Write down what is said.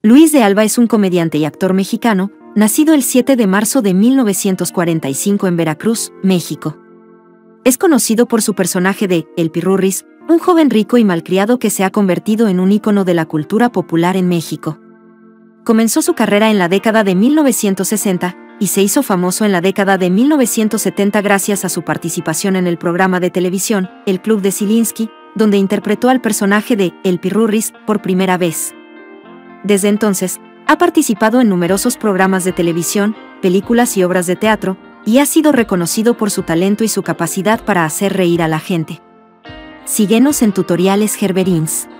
Luis de Alba es un comediante y actor mexicano, nacido el 7 de marzo de 1945 en Veracruz, México. Es conocido por su personaje de El Pirurris, un joven rico y malcriado que se ha convertido en un ícono de la cultura popular en México. Comenzó su carrera en la década de 1960 y se hizo famoso en la década de 1970 gracias a su participación en el programa de televisión El Club de Zielinski, donde interpretó al personaje de El Pirurris por primera vez. Desde entonces, ha participado en numerosos programas de televisión, películas y obras de teatro, y ha sido reconocido por su talento y su capacidad para hacer reír a la gente. Síguenos en Tutoriales Gerberins.